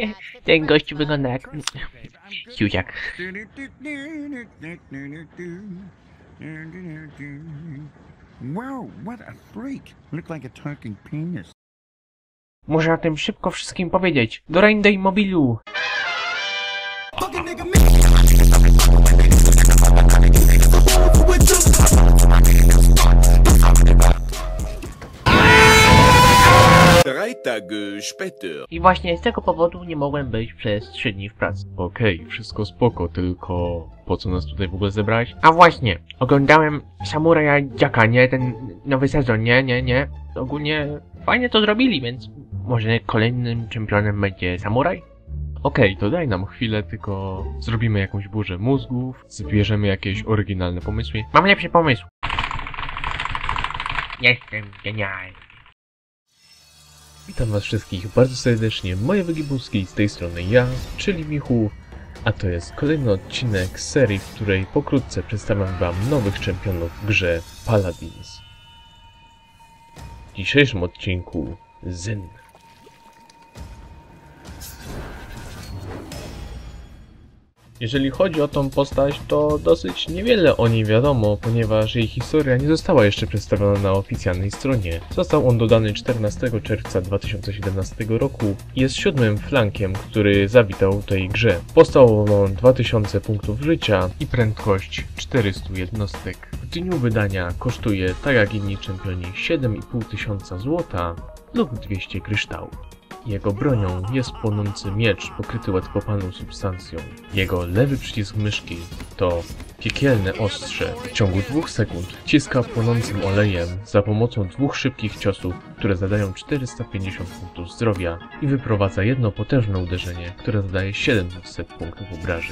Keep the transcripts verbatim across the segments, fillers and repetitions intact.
Ten gościu wygląda jak... siusiak. Wow, what a freak. Look like a talking penis. Muszę o tym szybko wszystkim powiedzieć. Do Rainday Mobilu! Drei Tage später. I właśnie z tego powodu nie mogłem być przez trzy dni w pracy. Okej, okay, wszystko spoko, tylko po co nas tutaj w ogóle zebrać? A właśnie, oglądałem Samuraja Jacka, nie? Ten nowy sezon, nie, nie, nie. Ogólnie fajnie to zrobili, więc może kolejnym czempionem będzie Samuraj? Okej, okay, to daj nam chwilę, tylko zrobimy jakąś burzę mózgów, zbierzemy jakieś oryginalne pomysły. Mam lepszy pomysł. Jestem genialny. Witam was wszystkich bardzo serdecznie, moje wygibuski, z tej strony ja, czyli Michu, a to jest kolejny odcinek serii, w której pokrótce przedstawiam wam nowych czempionów w grze Paladins. W dzisiejszym odcinku Zyn. Jeżeli chodzi o tą postać, to dosyć niewiele o niej wiadomo, ponieważ jej historia nie została jeszcze przedstawiona na oficjalnej stronie. Został on dodany czternastego czerwca dwa tysiące siedemnastego roku i jest siódmym flankiem, który zawitał w tej grze. Postał on dwa tysiące punktów życia i prędkość czterysta jednostek. W dniu wydania kosztuje, tak jak inni czempioni, siedem i pół tysiąca złota lub dwieście kryształów. Jego bronią jest płonący miecz pokryty łatwopalną substancją. Jego lewy przycisk myszki to piekielne ostrze. W ciągu dwóch sekund wciska płonącym olejem za pomocą dwóch szybkich ciosów, które zadają czterysta pięćdziesiąt punktów zdrowia i wyprowadza jedno potężne uderzenie, które zadaje siedemset punktów obrażeń.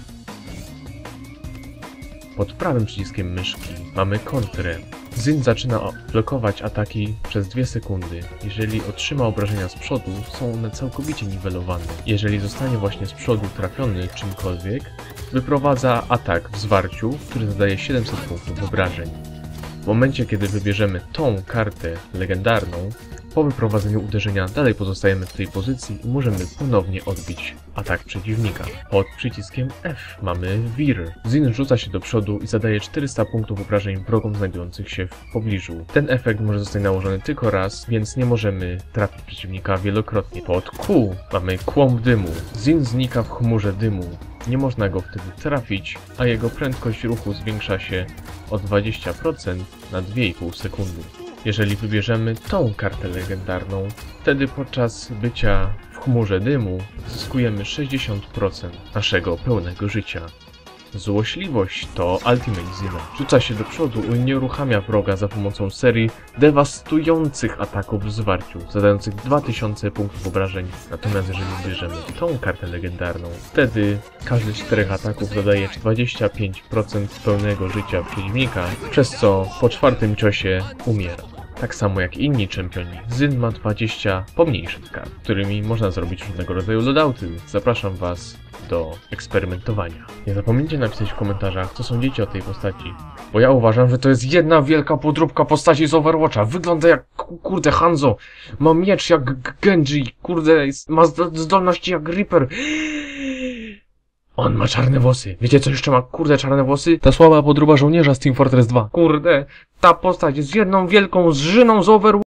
Pod prawym przyciskiem myszki mamy kontrę. Zyn zaczyna blokować ataki przez dwie sekundy. Jeżeli otrzyma obrażenia z przodu, są one całkowicie niwelowane. Jeżeli zostanie właśnie z przodu trafiony czymkolwiek, wyprowadza atak w zwarciu, który zadaje siedemset punktów obrażeń. W momencie, kiedy wybierzemy tą kartę legendarną, po wyprowadzeniu uderzenia dalej pozostajemy w tej pozycji i możemy ponownie odbić atak przeciwnika. Pod przyciskiem F mamy Wir. Zyn rzuca się do przodu i zadaje czterysta punktów obrażeń wrogom znajdujących się w pobliżu. Ten efekt może zostać nałożony tylko raz, więc nie możemy trafić przeciwnika wielokrotnie. Pod Q mamy kłąb dymu. Zyn znika w chmurze dymu. Nie można go wtedy trafić, a jego prędkość ruchu zwiększa się o dwadzieścia procent na dwie i pół sekundy. Jeżeli wybierzemy tą kartę legendarną, wtedy podczas bycia w chmurze dymu zyskujemy sześćdziesiąt procent naszego pełnego życia. Złośliwość to Ultimate Zyna. Rzuca się do przodu i nie uruchamia wroga za pomocą serii dewastujących ataków w zwarciu, zadających dwa tysiące punktów obrażeń. Natomiast jeżeli wybierzemy tą kartę legendarną, wtedy każdy z czterech ataków zadaje dwadzieścia pięć procent pełnego życia przeciwnika, przez co po czwartym ciosie umiera. Tak samo jak inni czempioni, Zyn ma dwadzieścia pomniejszych kart, którymi można zrobić różnego rodzaju loadouty. Zapraszam was do eksperymentowania. Nie zapomnijcie napisać w komentarzach, co sądzicie o tej postaci, bo ja uważam, że to jest jedna wielka podróbka postaci z Overwatcha. Wygląda jak, kurde, Hanzo, ma miecz jak Genji, kurde, ma zdolności jak Reaper. On ma czarne włosy. Wiecie, co jeszcze ma, kurde, czarne włosy? Ta słaba podróba żołnierza z Team Fortress dwa. Kurde, ta postać jest jedną wielką zżyną z Overwatcha.